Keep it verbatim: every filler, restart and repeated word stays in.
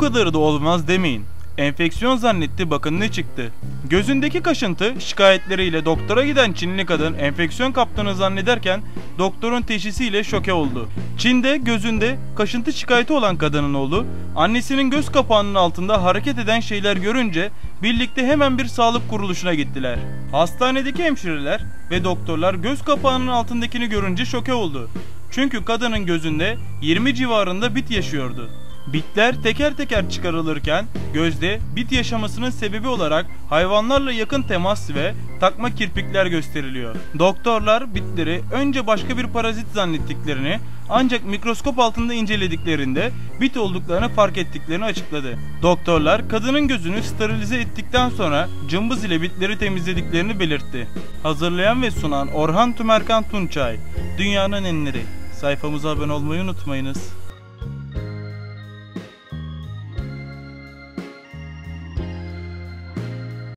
kadarı da olmaz demeyin. Enfeksiyon zannetti, bakın ne çıktı. Gözündeki kaşıntı şikayetleriyle doktora giden Çinli kadın enfeksiyon kaptığını zannederken doktorun teşhisiyle şoke oldu. Çin'de gözünde kaşıntı şikayeti olan kadının oğlu annesinin göz kapağının altında hareket eden şeyler görünce birlikte hemen bir sağlık kuruluşuna gittiler. Hastanedeki hemşireler ve doktorlar göz kapağının altındakini görünce şoke oldu. Çünkü kadının gözünde yirmi civarında bit yaşıyordu. Bitler teker teker çıkarılırken gözde bit yaşamasının sebebi olarak hayvanlarla yakın temas ve takma kirpikler gösteriliyor. Doktorlar bitleri önce başka bir parazit zannettiklerini, ancak mikroskop altında incelediklerinde bit olduklarını fark ettiklerini açıkladı. Doktorlar kadının gözünü sterilize ettikten sonra cımbız ile bitleri temizlediklerini belirtti. Hazırlayan ve sunan Orhan Tümerkan Tunçay. Dünyanın enleri. Sayfamıza abone olmayı unutmayınız.